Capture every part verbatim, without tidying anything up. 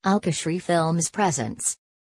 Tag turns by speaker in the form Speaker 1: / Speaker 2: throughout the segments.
Speaker 1: Alkashri Films presents.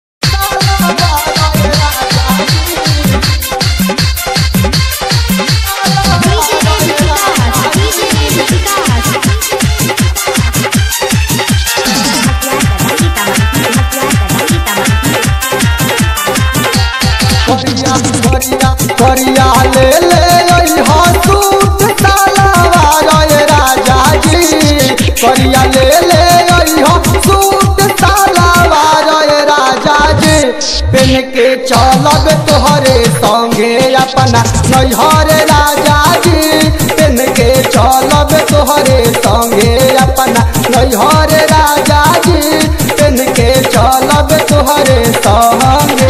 Speaker 2: करिया ले ले सूट सालवार राजा जी करिया ले ले सूट सालवार राजा जी पेन के चलब तोहरे संगे अपना नैहर राजा जी पेन के चलब तोहरे संगे अपना नैहर राजा जी पेन के चलब तोहरे संगे।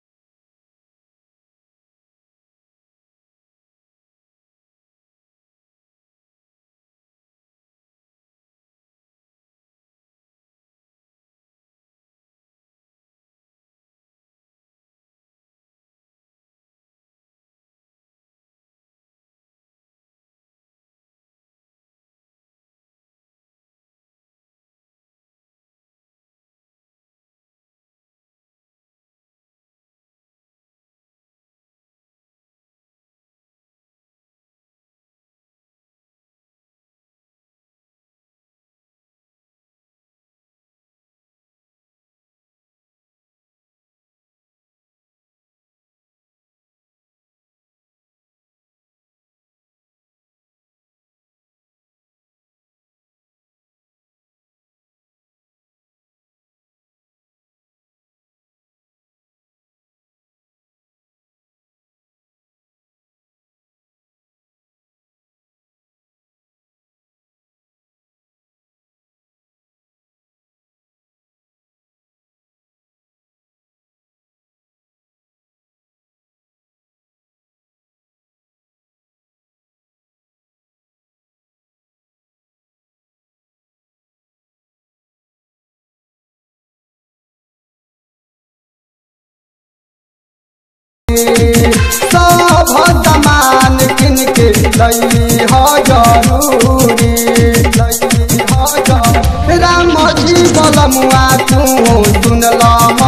Speaker 2: सब सामान किन के लई हो जरूरी लई हो जरूरी राम जी बलमुआ तू सुनल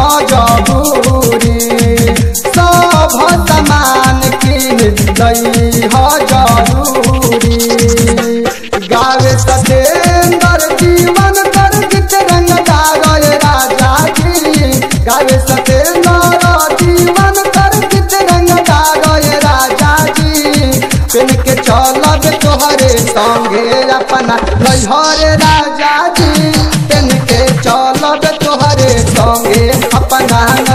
Speaker 2: मजबूरी सब सामान किन लई हो जरूरी गावे सतेंद्र जीवन कर गीत रंगदार राजा जी गावे सतेंद्र जीवन पेन के चलब तोहरे संगे अपना नैहर राजा जी पेन के चलब तोहरे संगे अपना